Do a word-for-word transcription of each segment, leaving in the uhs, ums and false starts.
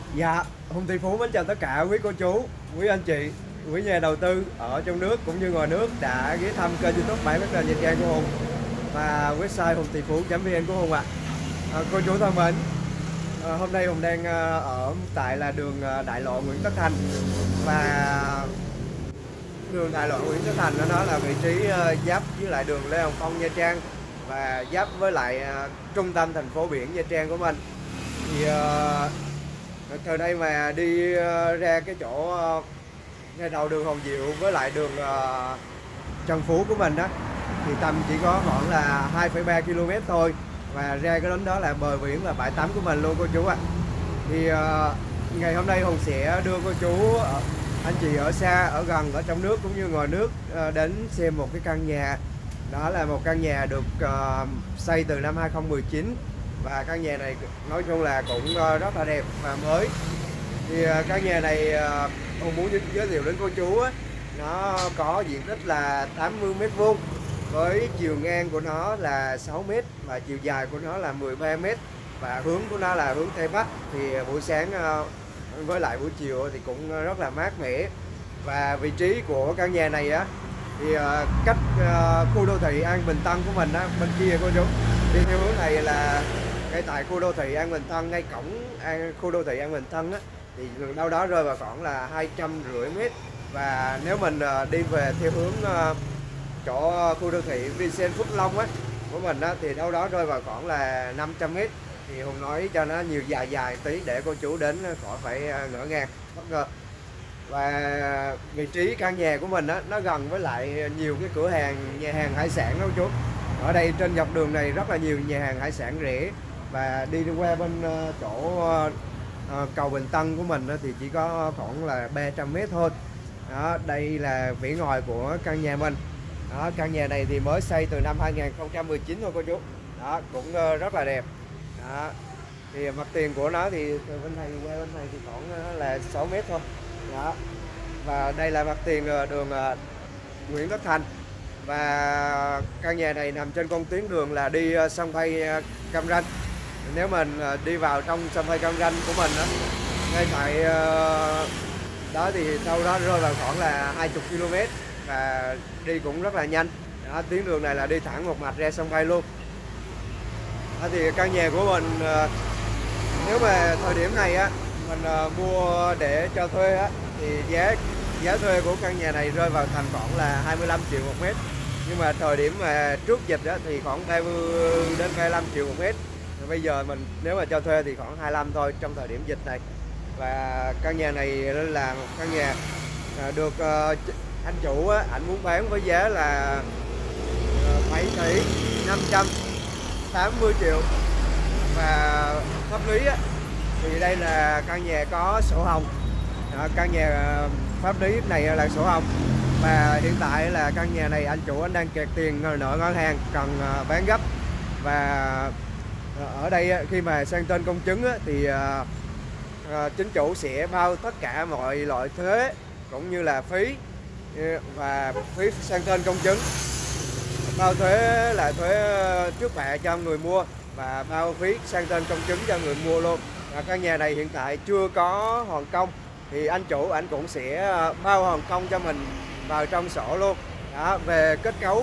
Dạ, Hùng Tỷ Phú mến chào tất cả quý cô chú, quý anh chị, quý nhà đầu tư ở trong nước cũng như ngoài nước đã ghé thăm kênh YouTube bảy Bắc Nha Trang của Hùng và website hùng tỷ phú chấm vn của Hùng ạ. À, cô chú thân mến, à, hôm nay Hùng đang à, ở tại là đường à, đại lộ Nguyễn Tất Thành, và đường đại lộ Nguyễn Tất Thành đó, đó là vị trí à, giáp với lại đường Lê Hồng Phong Nha Trang và giáp với lại à, trung tâm thành phố biển Nha Trang của mình. Thì à, từ đây mà đi uh, ra cái chỗ uh, ngay đầu đường Hồng Diệu với lại đường uh, Trần Phú của mình đó thì tầm chỉ có khoảng là hai phẩy ba ki lô mét thôi, và ra cái đến đó là bờ biển và bãi tắm của mình luôn cô chú ạ. Thì uh, ngày hôm nay Hùng sẽ đưa cô chú, uh, anh chị ở xa, ở gần, ở trong nước cũng như ngoài nước uh, đến xem một cái căn nhà. Đó là một căn nhà được uh, xây từ năm hai không một chín, và căn nhà này nói chung là cũng rất là đẹp và mới. Thì căn nhà này Hùng muốn giới thiệu đến cô chú á, nó có diện tích là tám mươi mét vuông với chiều ngang của nó là sáu mét và chiều dài của nó là mười ba mét, và hướng của nó là hướng Tây Bắc. Thì buổi sáng với lại buổi chiều thì cũng rất là mát mẻ. Và vị trí của căn nhà này á thì cách khu đô thị An Bình Tân của mình á, bên kia cô chú, đi theo hướng này là ngay tại khu đô thị An Bình Tân, ngay cổng An, khu đô thị An Bình Tân á, thì đâu đó rơi vào khoảng là hai trăm rưỡi mét. Và nếu mình đi về theo hướng chỗ khu đô thị Vincent Phước Long á của mình á, thì đâu đó rơi vào khoảng là năm trăm mét. Thì Hùng nói cho nó nhiều dài dài tí để cô chú đến khỏi phải ngỡ ngàng bất ngờ. Và vị trí căn nhà của mình á, nó gần với lại nhiều cái cửa hàng, nhà hàng hải sản đó chú. Ở đây trên dọc đường này rất là nhiều nhà hàng hải sản rẻ, và đi qua bên chỗ uh, cầu Bình Tân của mình thì chỉ có khoảng là ba trăm mét thôi. Đó, đây là vỉ ngoài của căn nhà mình. Đó, căn nhà này thì mới xây từ năm hai không một chín thôi cô chú. Đó, cũng uh, rất là đẹp. Đó, thì mặt tiền của nó thì từ bên này qua bên này thì khoảng uh, là sáu mét thôi. Đó, và đây là mặt tiền uh, đường uh, Nguyễn Tất Thành. Và căn nhà này nằm trên con tuyến đường là đi uh, sân bay uh, Cam Ranh. Nếu mình uh, đi vào trong sân bay Cam Ranh của mình đó, ngay tại uh, đó thì đâu đó rơi vào khoảng là hai mươi ki lô mét và đi cũng rất là nhanh. Đó, tuyến đường này là đi thẳng một mạch ra sân bay luôn. Đó, thì căn nhà của mình uh, nếu mà thời điểm này á mình uh, mua để cho thuê á, thì giá giá thuê của căn nhà này rơi vào tầm khoảng là hai mươi lăm triệu một mét. Nhưng mà thời điểm mà trước dịch á, thì khoảng ba mươi đến ba mươi lăm triệu một mét. Bây giờ mình nếu mà cho thuê thì khoảng hai mươi lăm thôi trong thời điểm dịch này. Và căn nhà này là một căn nhà được uh, anh chủ á, anh muốn bán với giá là uh, bảy tỷ năm trăm tám mươi triệu. Và pháp lý á, thì đây là căn nhà có sổ hồng. Đó, căn nhà uh, pháp lý này là sổ hồng. Và hiện tại là căn nhà này anh chủ anh đang kẹt tiền nợ ngân hàng, cần uh, bán gấp. Và ở đây khi mà sang tên công chứng á, thì uh, uh, chính chủ sẽ bao tất cả mọi loại thuế cũng như là phí và phí sang tên công chứng, bao thuế là thuế trước bạ cho người mua và bao phí sang tên công chứng cho người mua luôn. Và căn nhà này hiện tại chưa có hoàn công, thì anh chủ anh cũng sẽ bao hoàn công cho mình vào trong sổ luôn. Đó, về kết cấu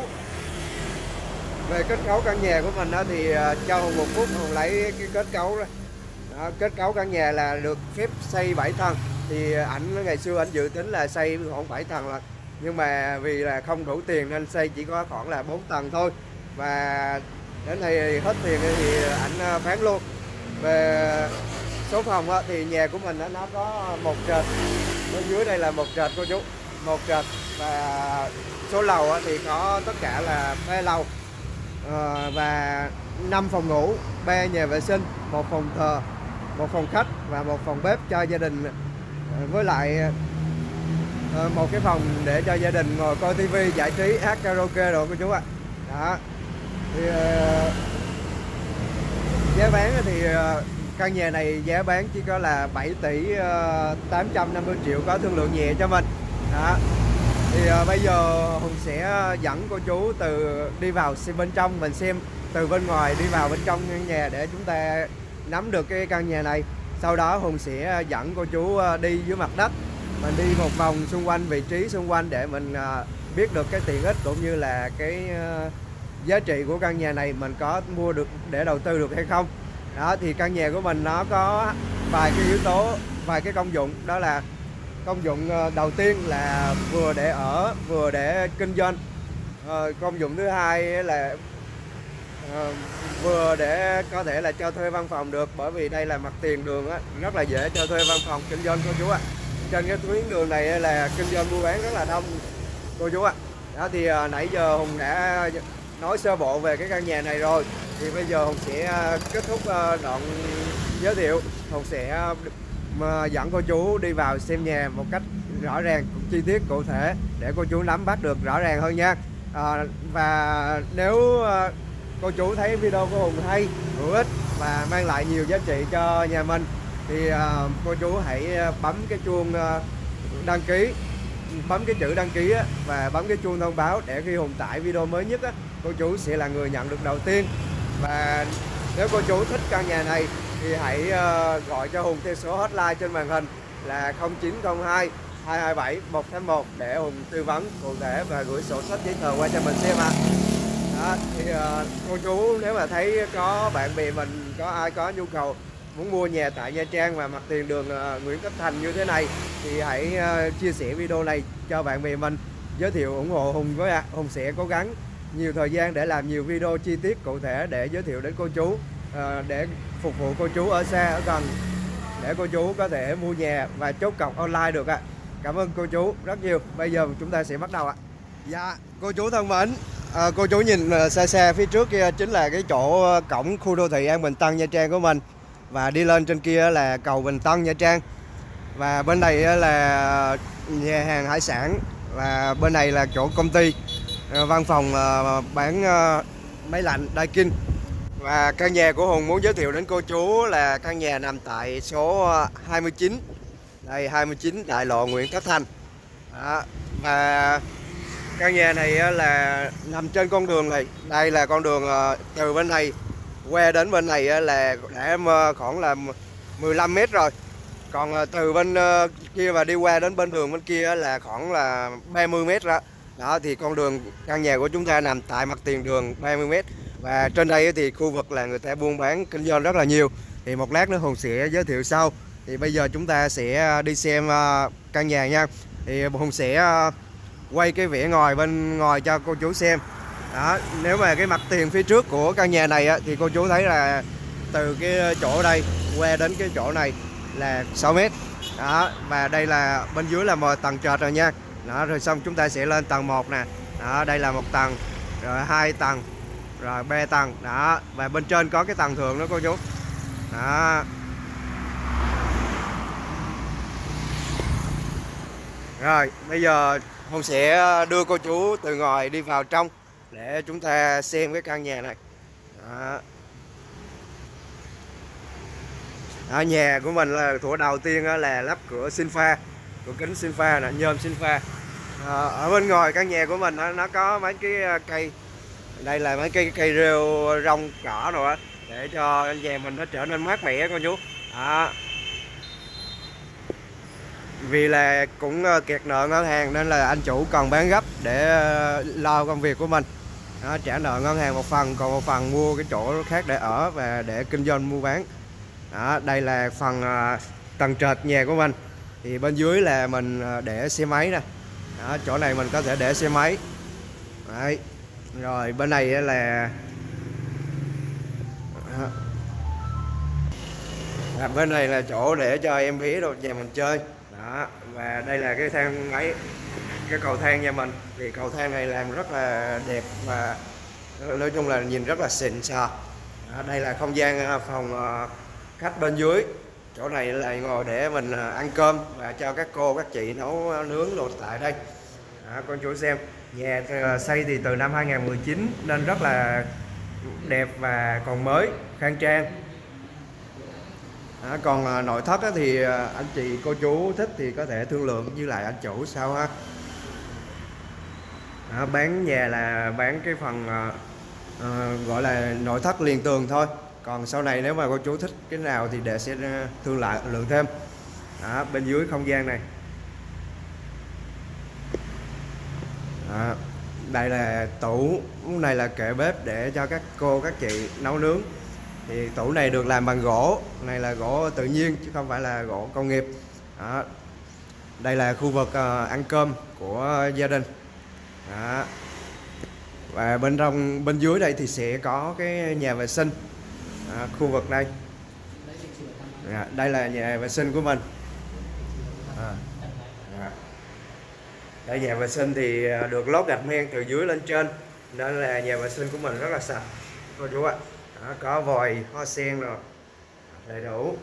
về kết cấu căn nhà của mình đó, thì uh, cho Hùng một phút Hùng lấy cái kết cấu đó. Đó, kết cấu căn nhà là được phép xây bảy tầng, thì ảnh ngày xưa ảnh dự tính là xây khoảng bảy tầng là, nhưng mà vì là không đủ tiền nên xây chỉ có khoảng là bốn tầng thôi. Và đến đây hết tiền thì ảnh bán luôn. Về số phòng đó, thì nhà của mình đó, nó có một trệt, ở dưới đây là một trệt cô chú, một trệt. Và số lầu đó, thì có tất cả là ba lầu. À, và năm phòng ngủ, ba nhà vệ sinh, một phòng thờ, một phòng khách và một phòng bếp cho gia đình, với lại à, một cái phòng để cho gia đình ngồi coi tivi, giải trí, hát karaoke rồi cô chú ạ. Đó, thì à, giá bán thì à, căn nhà này giá bán chỉ có là bảy tỷ tám trăm năm mươi triệu, có thương lượng nhẹ cho mình. Đó, thì uh, bây giờ Hùng sẽ dẫn cô chú từ đi vào xem bên trong, mình xem từ bên ngoài đi vào bên trong căn nhà để chúng ta nắm được cái căn nhà này Sau đó Hùng sẽ dẫn cô chú đi dưới mặt đất, mình đi một vòng xung quanh vị trí xung quanh để mình biết được cái tiện ích cũng như là cái giá trị của căn nhà này mình có mua được để đầu tư được hay không. Đó thì căn nhà của mình nó có vài cái yếu tố, vài cái công dụng. Đó là công dụng đầu tiên là vừa để ở vừa để kinh doanh. À, công dụng thứ hai là à, vừa để có thể là cho thuê văn phòng được, bởi vì đây là mặt tiền đường á, rất là dễ cho thuê văn phòng kinh doanh cô chú ạ. Trên cái tuyến đường này là kinh doanh mua bán rất là đông cô chú ạ. Đó thì à, nãy giờ Hùng đã nói sơ bộ về cái căn nhà này rồi, thì bây giờ Hùng sẽ kết thúc đoạn giới thiệu. Hùng sẽ dẫn cô chú đi vào xem nhà một cách rõ ràng, chi tiết, cụ thể để cô chú nắm bắt được rõ ràng hơn nha. À, và nếu cô chú thấy video của Hùng hay, hữu ích và mang lại nhiều giá trị cho nhà mình thì uh, cô chú hãy bấm cái chuông uh, đăng ký, bấm cái chữ đăng ký á, và bấm cái chuông thông báo để khi Hùng tải video mới nhất á, cô chú sẽ là người nhận được đầu tiên. Và nếu cô chú thích căn nhà này thì hãy uh, gọi cho Hùng theo số hotline trên màn hình là không chín không hai hai hai bảy một tám một để Hùng tư vấn cụ thể và gửi sổ sách giấy tờ qua cho mình xem ạ. Đó, thì uh, cô chú nếu mà thấy có bạn bè mình, có ai có nhu cầu muốn mua nhà tại Nha Trang và mặt tiền đường uh, Nguyễn Tất Thành như thế này thì hãy uh, chia sẻ video này cho bạn bè mình, giới thiệu ủng hộ Hùng với ạ. Hùng sẽ cố gắng nhiều thời gian để làm nhiều video chi tiết cụ thể để giới thiệu đến cô chú, uh, để phục vụ cô chú ở xa ở gần, để cô chú có thể mua nhà và chốt cọc online được ạ. Cảm ơn cô chú rất nhiều. Bây giờ chúng ta sẽ bắt đầu ạ. Dạ cô chú thân mến, à, cô chú nhìn xa xa phía trước kia chính là cái chỗ cổng khu đô thị An Bình Tân Nha Trang của mình, và đi lên trên kia là cầu Bình Tân Nha Trang, và bên này là nhà hàng hải sản, và bên này là chỗ công ty văn phòng bán máy lạnh Daikin. Và căn nhà của Hùng muốn giới thiệu đến cô chú là căn nhà nằm tại số hai mươi chín, đây hai mươi chín đại lộ Nguyễn Tất Thành. Đó. Và căn nhà này là nằm trên con đường này, đây là con đường từ bên này qua đến bên này là đã khoảng là mười lăm mét rồi, còn từ bên kia và đi qua đến bên đường bên kia là khoảng là ba mươi mét đó. Đó thì con đường căn nhà của chúng ta nằm tại mặt tiền đường ba mươi mét, và trên đây thì khu vực là người ta buôn bán kinh doanh rất là nhiều, thì một lát nữa Hùng sẽ giới thiệu sau. Thì bây giờ chúng ta sẽ đi xem căn nhà nha. Thì Hùng sẽ quay cái vỉa ngoài bên ngoài cho cô chú xem. Đó, nếu mà cái mặt tiền phía trước của căn nhà này á, thì cô chú thấy là từ cái chỗ đây qua đến cái chỗ này là sáu mét. Đó, và đây là bên dưới là một tầng trệt rồi nha. Đó, rồi xong chúng ta sẽ lên tầng một nè. Đó, đây là một tầng, rồi hai tầng, rồi ba tầng. Đó, và bên trên có cái tầng thượng nữa cô chú. Đó. Rồi, bây giờ Hùng sẽ đưa cô chú từ ngoài đi vào trong để chúng ta xem cái căn nhà này. Đó. Đó, nhà của mình là thủ đầu tiên là lắp cửa sinh pha, cửa kính sinh pha nè, nhôm sinh pha. À, ở bên ngoài căn nhà của mình nó, nó có mấy cái cây, đây là mấy cây cây rêu rong cỏ rồi á, để cho nhà mình nó trở nên mát mẻ cô chú. Đó. Vì là cũng kẹt nợ ngân hàng nên là anh chủ cần bán gấp để lo công việc của mình. Đó, trả nợ ngân hàng một phần, còn một phần mua cái chỗ khác để ở và để kinh doanh mua bán. Đó, đây là phần uh, tầng trệt nhà của mình. Thì bên dưới là mình để xe máy nè. Đó, chỗ này mình có thể để xe máy. Đấy. Rồi bên này là à, bên này là chỗ để cho em bé đồ nhà mình chơi. Đó, và đây là cái thang máy, cái cầu thang nhà mình. Thì cầu thang này làm rất là đẹp và nói chung là nhìn rất là xịn sò. Đây là không gian phòng khách bên dưới. Chỗ này là ngồi để mình ăn cơm và cho các cô các chị nấu nướng đồ tại đây. Đó, con chú xem, nhà xây thì từ năm hai nghìn không trăm mười chín nên rất là đẹp và còn mới, khang trang. Đó, còn nội thất thì anh chị cô chú thích thì có thể thương lượng với lại anh chủ sau ha. Đó, bán nhà là bán cái phần uh, gọi là nội thất liền tường thôi, Còn sau này nếu mà cô chú thích cái nào thì để sẽ thương lại lượng thêm. Đó, bên dưới không gian này. Đó, đây là tủ này là kệ bếp để cho các cô các chị nấu nướng. Thì tủ này được làm bằng gỗ, này là gỗ tự nhiên chứ không phải là gỗ công nghiệp. Đó. Đây là khu vực uh, ăn cơm của gia đình. Đó. Và bên trong bên dưới đây thì sẽ có cái nhà vệ sinh. Đó, khu vực đây. Đó, đây là nhà vệ sinh của mình. À. Đó. Đây nhà vệ sinh thì được lót gạch men từ dưới lên trên, nên là nhà vệ sinh của mình rất là sạch cô chú ạ. Đó, có vòi hoa sen rồi đầy đủ.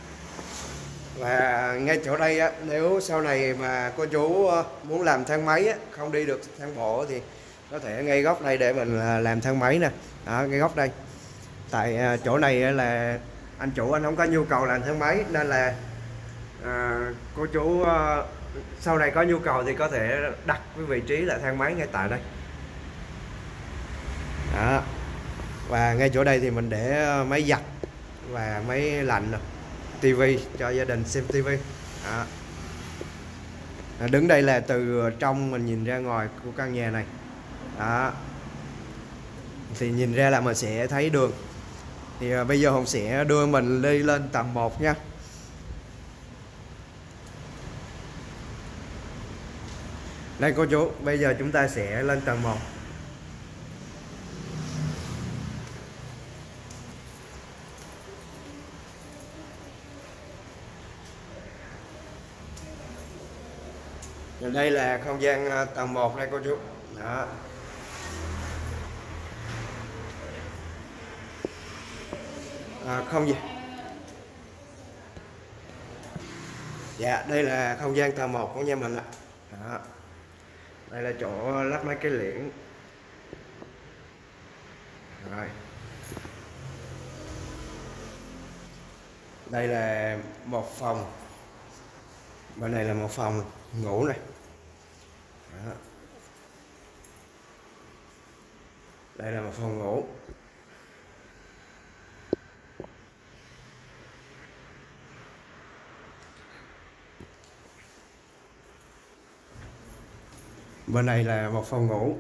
Và ngay chỗ đây á, nếu sau này mà cô chú muốn làm thang máy á, không đi được thang bộ thì có thể ngay góc đây để mình làm thang máy nè. Đó, ngay góc đây. Tại chỗ này là anh chủ anh không có nhu cầu làm thang máy, nên là à, cô chú à, sau này có nhu cầu thì có thể đặt cái vị trí là thang máy ngay tại đây. Đó. Và ngay chỗ đây thì mình để máy giặt và máy lạnh, tivi cho gia đình xem tivi. Đó. Đứng đây là từ trong mình nhìn ra ngoài của căn nhà này. Đó. Thì nhìn ra là mình sẽ thấy đường. Thì uh, bây giờ Hùng sẽ đưa mình đi lên tầng một nha. Đây cô chú, bây giờ chúng ta sẽ lên tầng một. Đây là không gian tầng một đây cô chú. Đó. À, không gì. Dạ, đây là không gian tầng một của nhà mình ạ. Đó. Đây là chỗ lắp mấy cái liễn. Rồi. Đây là một phòng. Bên này là một phòng ngủ này. Đó. Đây là một phòng ngủ. Bên này là một phòng ngủ.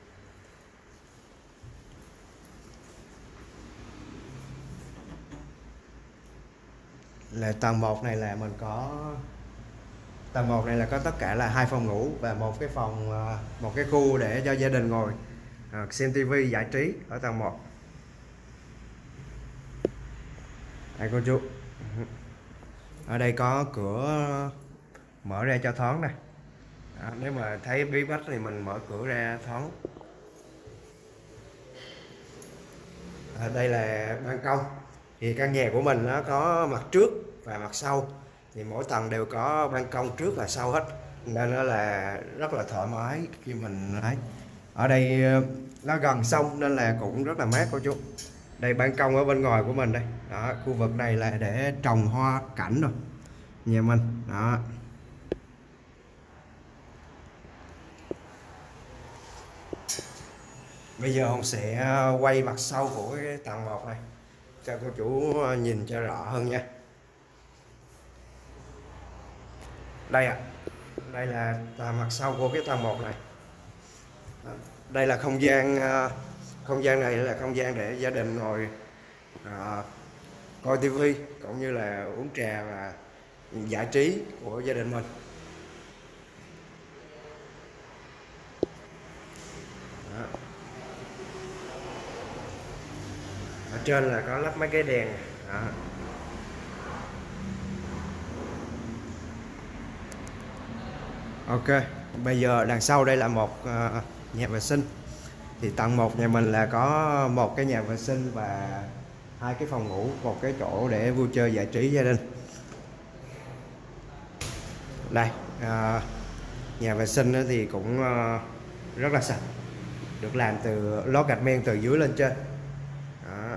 Là tầng một này là mình có tầng một này là có tất cả là hai phòng ngủ và một cái phòng một cái khu để cho gia đình ngồi xem tivi giải trí ở tầng một. Đây cô chú. Ở đây có cửa mở ra cho thoáng này. Đó, nếu mà thấy bí bách thì mình mở cửa ra thoáng. À, đây là ban công. Thì căn nhà của mình nó có mặt trước và mặt sau. Thì mỗi tầng đều có ban công trước và sau hết. Nên nó là rất là thoải mái khi mình ấy. Ở đây nó gần sông nên là cũng rất là mát cô chú. Đây ban công ở bên ngoài của mình đây. Đó, khu vực này là để trồng hoa cảnh rồi. Nhà mình. Đó. Bây giờ Hùng sẽ quay mặt sau của cái tầng một này cho cô chú nhìn cho rõ hơn nha. Đây ạ. À, đây là mặt sau của cái tầng một này. Đây là không gian không gian này là không gian để gia đình ngồi à, coi tivi cũng như là uống trà và giải trí của gia đình mình. Đó. Ở trên là có lắp mấy cái đèn. Đó. Ok, bây giờ đằng sau đây là một uh, nhà vệ sinh. Thì tầng một nhà mình là có một cái nhà vệ sinh và hai cái phòng ngủ, một cái chỗ để vui chơi giải trí gia đình. Đây, uh, nhà vệ sinh thì cũng uh, rất là sạch, được làm từ lót gạch men từ dưới lên trên. Đó.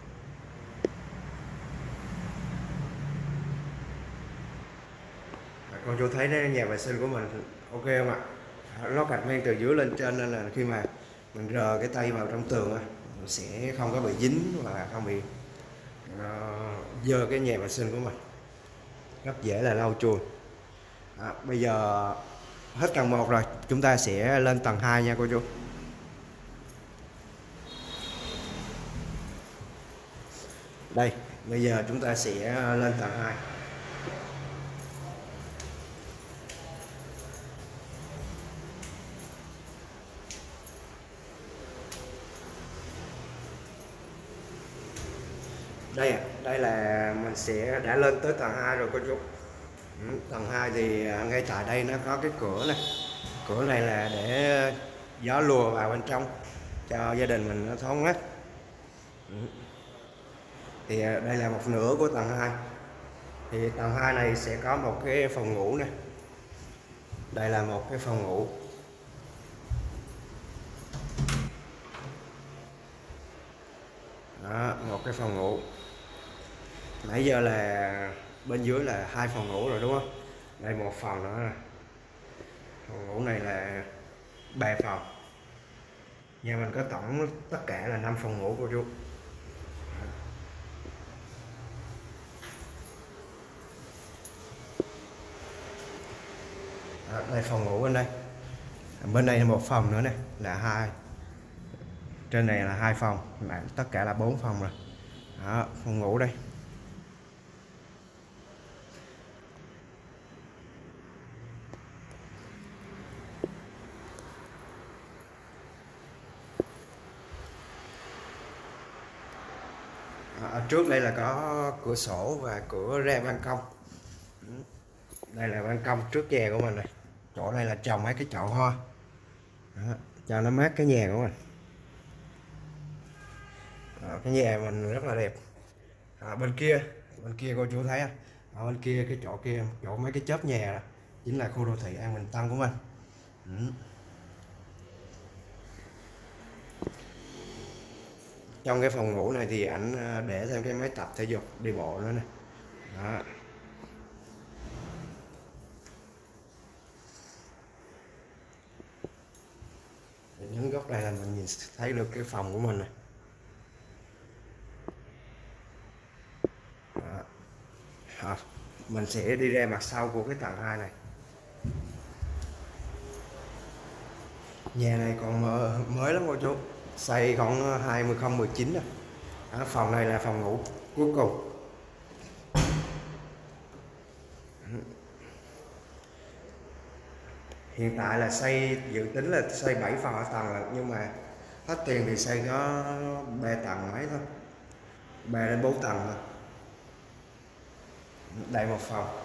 Cô chú thấy đấy, nhà vệ sinh của mình ok không ạ? Lót gạch men từ dưới lên trên nên là khi mà mình rờ cái tay vào trong tường mình sẽ không có bị dính và không bị nó dơ cái nhà vệ sinh của mình, rất dễ là lau chùi. Đó, bây giờ hết tầng một rồi, chúng ta sẽ lên tầng hai nha cô chú. Đây, bây giờ chúng ta sẽ lên tầng hai. Đây à, đây là mình sẽ đã lên tới tầng hai rồi cô chú. Ừ, tầng hai thì ngay tại đây nó có cái cửa này. Cửa này là để gió lùa vào bên trong cho gia đình mình nó thoáng mát. Ừ. Thì đây là một nửa của tầng hai. Thì tầng hai này sẽ có một cái phòng ngủ này. Đây là một cái phòng ngủ. Đó, một cái phòng ngủ. Nãy giờ là bên dưới là hai phòng ngủ rồi đúng không? Đây một phòng nữa nè. Phòng ngủ này là ba phòng. Nhà mình có tổng tất cả là năm phòng ngủ cô chú. Đó, đây phòng ngủ bên đây. Bên đây là một phòng nữa nè, là hai. Trên này là hai phòng, là tất cả là bốn phòng rồi. Đó, phòng ngủ đây. Ở trước đây là có cửa sổ và cửa ra ban công. Đây là ban công trước nhà của mình này. Chỗ này là trồng mấy cái chậu hoa. Đó, cho nó mát cái nhà của mình. Đó, cái nhà mình rất là đẹp. À, bên kia, bên kia cô chú thấy không? Ở bên kia cái chỗ kia, chỗ mấy cái chớp nhà đó, chính là khu đô thị An Bình Tân của mình. Ừ. Trong cái phòng ngủ này thì ảnh để thêm cái máy tập thể dục đi bộ nữa nè. Đó. Những góc đây là mình nhìn thấy được cái phòng của mình này. Đó. Đó. Mình sẽ đi ra mặt sau của cái tầng hai này. Nhà này còn mới lắm cô chú, xây khoảng hai không một chín rồi. Đó, phòng này là phòng ngủ cuối cùng. Hiện tại là xây dự tính là xây bảy phòng ở tầng rồi, nhưng mà hết tiền thì xây có ba tầng mấy thôi, ba đến bốn tầng thôi. Đây một phòng.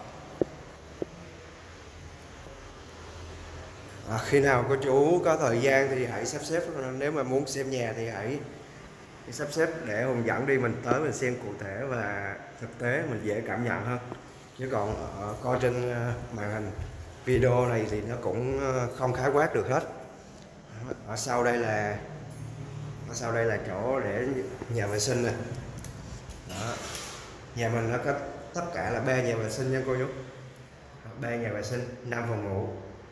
À, khi nào cô chú có thời gian thì hãy sắp xếp, nếu mà muốn xem nhà thì hãy sắp xếp để Hùng dẫn đi, mình tới mình xem cụ thể và thực tế mình dễ cảm nhận hơn. Chứ còn ở, coi trên màn hình video này thì nó cũng không khái quát được hết. Ở sau đây là ở sau đây là chỗ để nhà vệ sinh này. Đó. Nhà mình nó có tất cả là ba nhà vệ sinh nha cô chú, ba nhà vệ sinh, năm phòng ngủ.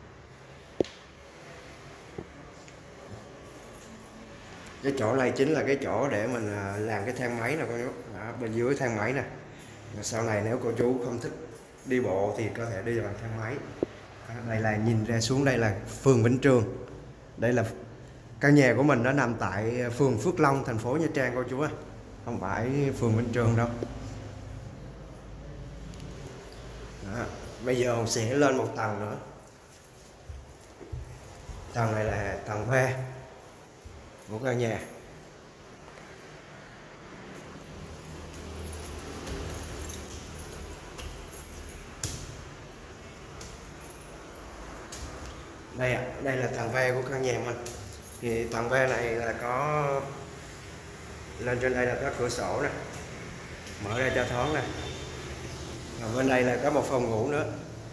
Cái chỗ này chính là cái chỗ để mình làm cái thang máy nè cô chú. Đó, bên dưới thang máy nè. Sau này nếu cô chú không thích đi bộ thì có thể đi bằng thang máy. Đó, đây là nhìn ra xuống đây là phường Vĩnh Trường. Đây là căn nhà của mình, nó nằm tại phường Phước Long, thành phố Nha Trang cô chú ạ. Không phải phường Vĩnh Trường đâu. Đó, bây giờ mình sẽ lên một tầng nữa. Tầng này là tầng ba của căn nhà. Đây ạ, à, đây là tầng ba của căn nhà mình. Thì tầng ba này là có, lên trên đây là có cửa sổ nè, mở ra cho thoáng nè. Và bên đây là có một phòng ngủ nữa.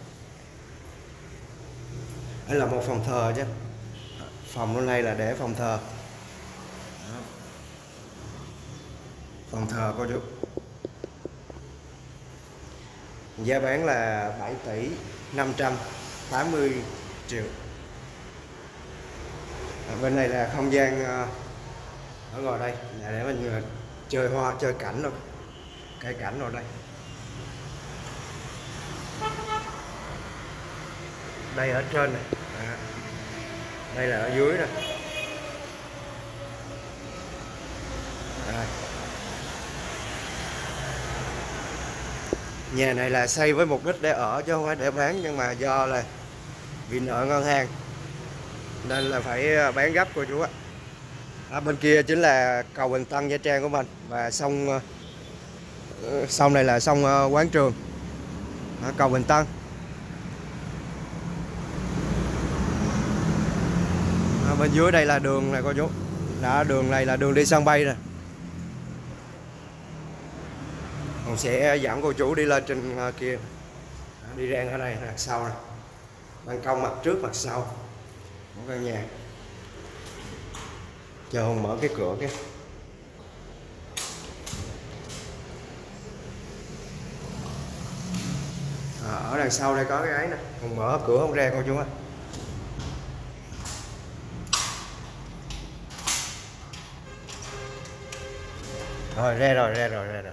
Đây là một phòng thờ chứ. Phòng bên đây là để phòng thờ. Đó. Phòng thờ cô chú. Giá bán là bảy tỷ năm trăm tám mươi triệu. Ở bên này là không gian ở ngoài đây là để mình chơi hoa, chơi cảnh rồi. cây cảnh rồi đây. Đây ở trên này, à, đây là ở dưới nè. À. Nhà này là xây với mục đích để ở chứ không phải để bán, nhưng mà do là vì nợ ngân hàng nên là phải bán gấp cô chú ạ. À, bên kia chính là cầu Bình Tân Nha Trang của mình, và sông sông này là sông Quán Trường, à, cầu Bình Tân. À, bên dưới đây là đường này cô chú, đó, đường này là đường đi sân bay nè. Còn sẽ dẫn cô chú đi lên trên kia, đi ra ở đây đằng sau này, ban công mặt trước mặt sau của căn nhà. Chờ Hùng mở cái cửa cái. À, ở đằng sau đây có cái ấy nè, Hùng mở cửa không ra cô chú ơi. Rồi ra rồi ra rồi ra rồi.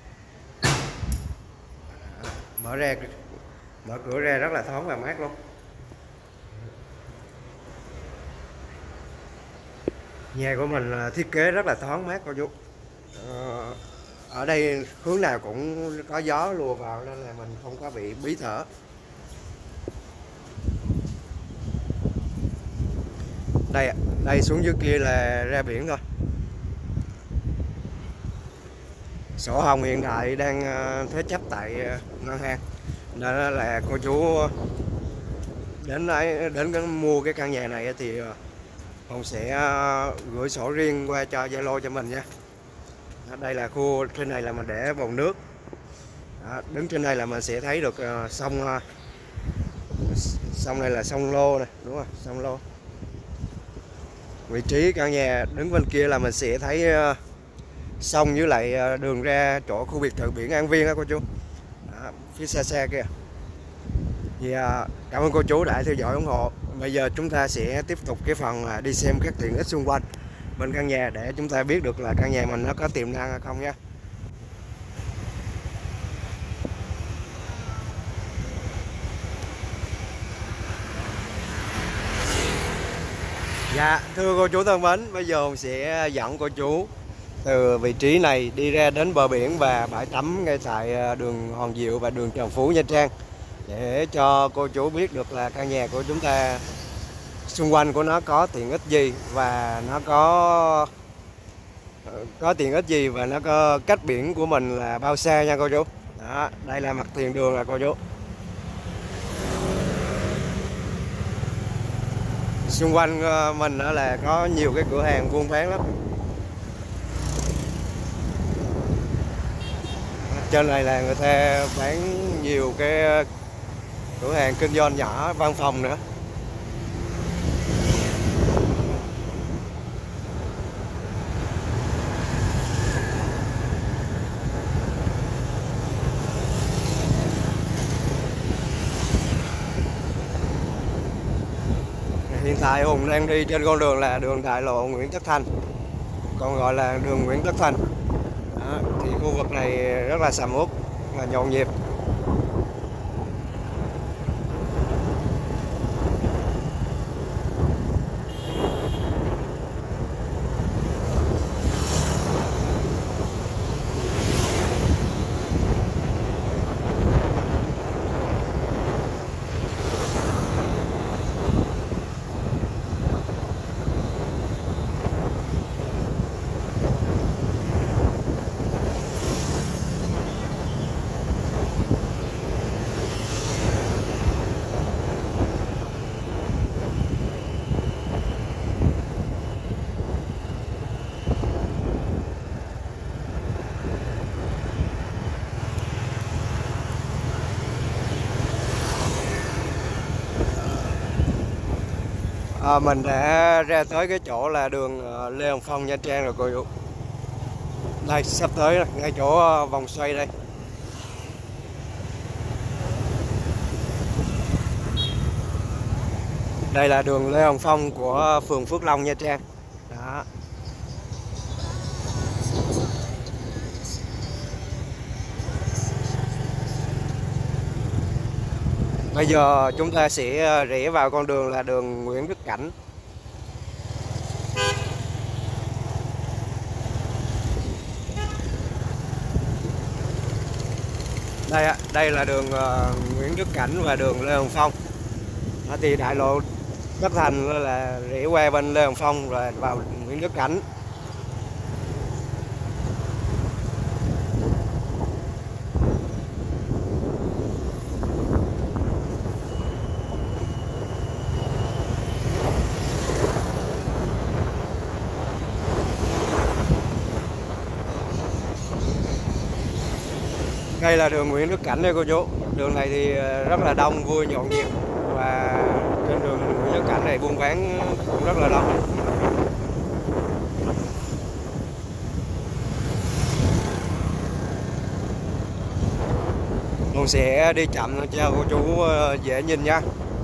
À, mở ra, mở cửa ra rất là thoáng và mát luôn. Nhà của mình thiết kế rất là thoáng mát cô chú. Ờ, ở đây hướng nào cũng có gió lùa vào nên là mình không có bị bí thở. Đây đây xuống dưới kia là ra biển thôi. Sổ hồng hiện tại đang thế chấp tại ngân hàng nên là cô chú đến đấy đến mua cái căn nhà này thì Hùng sẽ gửi sổ riêng qua cho Zalo cho mình nha. Đây là khu trên này là mình để bồn nước. Đó, đứng trên đây là mình sẽ thấy được uh, sông uh, sông này là sông Lô này, đúng không? Sông Lô. Vị trí căn nhà đứng bên kia là mình sẽ thấy uh, sông với lại uh, đường ra chỗ khu biệt thự biển An Viên đó cô chú. Đó, phía xa xa kia. Thì uh, cảm ơn cô chú đã theo dõi ủng hộ. Bây giờ chúng ta sẽ tiếp tục cái phần uh, đi xem các tiện ích xung quanh bên căn nhà để chúng ta biết được là căn nhà mình nó có tiềm năng hay không nha. Dạ, thưa cô chú thân mến, bây giờ Hùng sẽ dẫn cô chú từ vị trí này đi ra đến bờ biển và bãi tắm ngay tại đường Hoàng Diệu và đường Trần Phú Nha Trang, để cho cô chú biết được là căn nhà của chúng ta xung quanh của nó có tiện ích gì và nó có có tiện ích gì và nó có cách biển của mình là bao xa nha cô chú. Đó, đây là mặt tiền đường là cô chú. Xung quanh mình đó là có nhiều cái cửa hàng buôn bán lắm. Trên này là người ta bán nhiều cái cửa hàng kinh doanh nhỏ, văn phòng nữa. Hiện tại Hùng đang đi trên con đường là đường đại lộ Nguyễn Tất Thành, còn gọi là đường Nguyễn Tất Thành. Đó, thì khu vực này rất là sầm uất, là nhộn nhịp. À, mình đã ra tới cái chỗ là đường Lê Hồng Phong Nha Trang rồi cô chú. Đây sắp tới rồi, ngay chỗ vòng xoay đây. Đây là đường Lê Hồng Phong của phường Phước Long Nha Trang. Đó. Bây giờ chúng ta sẽ rẽ vào con đường là đường Nguyễn Đức Cảnh. Đây ạ, đây là đường uh, Nguyễn Đức Cảnh và đường Lê Hồng Phong. Đó, thì đại lộ Tất Thành là rẽ qua bên Lê Hồng Phong rồi vào Nguyễn Đức Cảnh. Đây là đường Nguyễn Đức Cảnh đây cô chú. Đường này thì rất là đông, vui, nhộn nhịp. Và trên đường Nguyễn Đức Cảnh này buôn bán cũng rất là đông. Mình sẽ đi chậm cho cô chú dễ nhìn nha.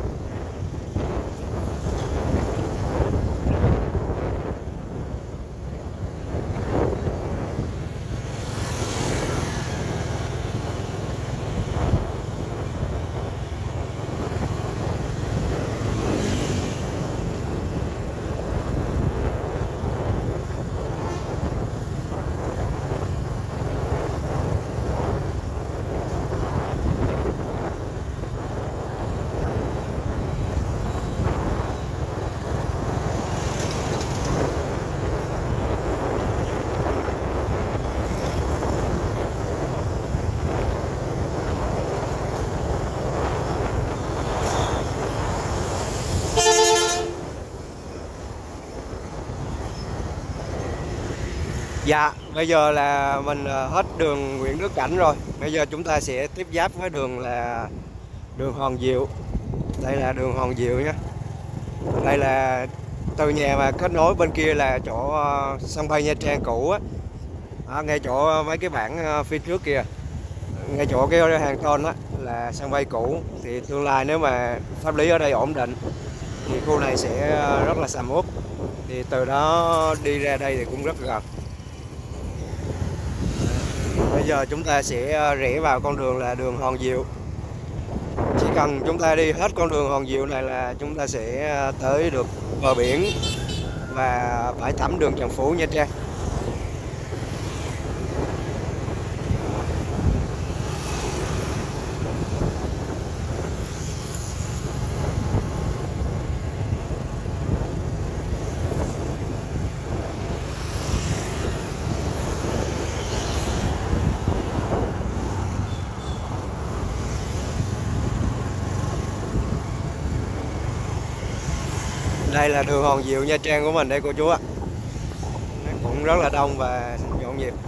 Dạ, bây giờ là mình hết đường Nguyễn Đức Cảnh rồi. Bây giờ chúng ta sẽ tiếp giáp với đường là đường Hoàng Diệu. Đây là đường Hoàng Diệu nhé. Đây là từ nhà mà kết nối bên kia là chỗ sân bay Nha Trang cũ á. À, ngay chỗ mấy cái bảng phía trước kia, ngay chỗ cái hàng tôn á là sân bay cũ. Thì tương lai nếu mà pháp lý ở đây ổn định thì khu này sẽ rất là sầm uất. Thì từ đó đi ra đây thì cũng rất gần. Bây giờ chúng ta sẽ rẽ vào con đường là đường Hoàng Diệu. Chỉ cần chúng ta đi hết con đường Hoàng Diệu này là chúng ta sẽ tới được bờ biển và bãi tắm đường Trần Phú, Nha Trang. Đây là đường Hoàng Diệu Nha Trang của mình đây cô chú ạ. Cũng rất là đông và nhộn nhịp.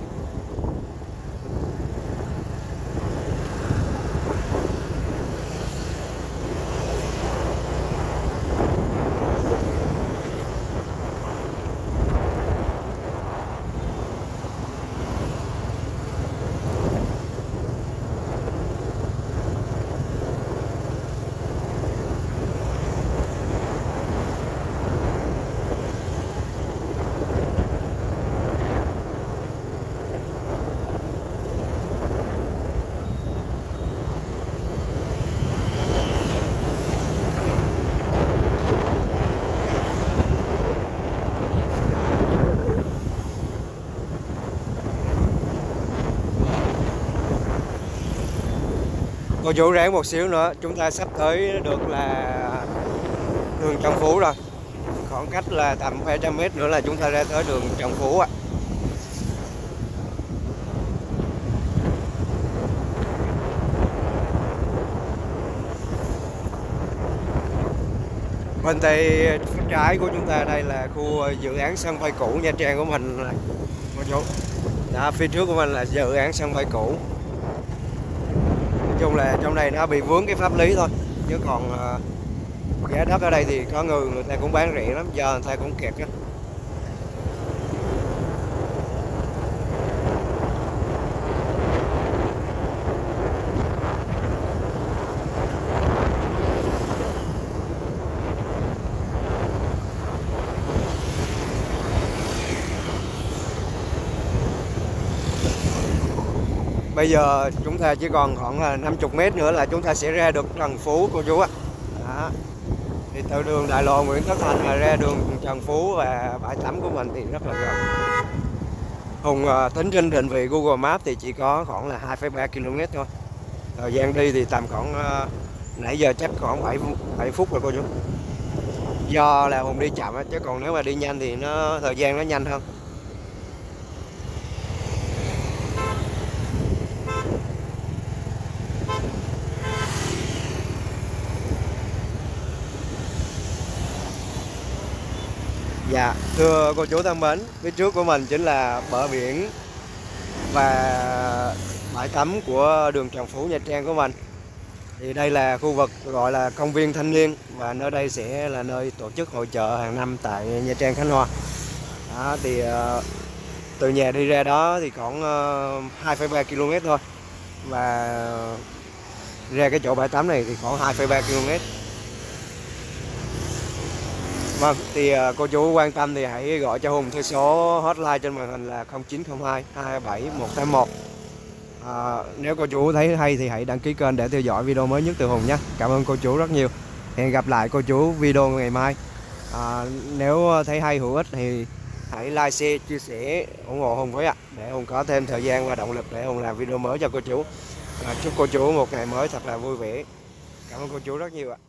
Cô chú ráng một xíu nữa, chúng ta sắp tới được là đường Trần Phú rồi. Khoảng cách là tầm hai trăm mét nữa là chúng ta ra tới đường Trần Phú ạ. Bên tay trái của chúng ta đây là khu dự án sân bay cũ Nha Trang của mình. Cô chú. Đó, phía trước của mình là dự án sân bay cũ. Nói chung là trong này nó bị vướng cái pháp lý thôi, chứ còn uh, giá đất ở đây thì có người người ta cũng bán rẻ lắm, giờ người ta cũng kẹt á. bây giờ chúng ta chỉ còn khoảng là năm mươi mét nữa là chúng ta sẽ ra được Trần Phú cô chú ạ. Đó. Thì từ đường đại lộ Nguyễn Tất Thành mà ra đường Trần Phú và bãi tắm của mình thì rất là gần. Hùng uh, tính trên định vị Google Maps thì chỉ có khoảng là hai phẩy ba ki lô mét thôi. Thời gian đi thì tầm khoảng uh, nãy giờ chắc khoảng bảy phút rồi cô chú. Do là Hùng đi chậm á, chứ còn nếu mà đi nhanh thì nó thời gian nó nhanh hơn. Dạ, thưa cô chú thân mến, phía trước của mình chính là bờ biển và bãi tắm của đường Trần Phú Nha Trang của mình. Thì đây là khu vực gọi là công viên thanh niên và nơi đây sẽ là nơi tổ chức hội chợ hàng năm tại Nha Trang, Khánh Hòa. Đó, thì uh, từ nhà đi ra đó thì khoảng uh, hai phẩy ba ki lô mét thôi, và ra cái chỗ bãi tắm này thì khoảng hai phẩy ba ki lô mét. Vâng, thì uh, cô chú quan tâm thì hãy gọi cho Hùng theo số hotline trên màn hình là không chín không hai hai bảy một tám một. À, nếu cô chú thấy hay thì hãy đăng ký kênh để theo dõi video mới nhất từ Hùng nhé. Cảm ơn cô chú rất nhiều. Hẹn gặp lại cô chú video ngày mai. À, nếu thấy hay hữu ích thì hãy like, share, chia sẻ, ủng hộ Hùng với ạ, để Hùng có thêm thời gian và động lực để Hùng làm video mới cho cô chú. À, chúc cô chú một ngày mới thật là vui vẻ. Cảm ơn cô chú rất nhiều ạ.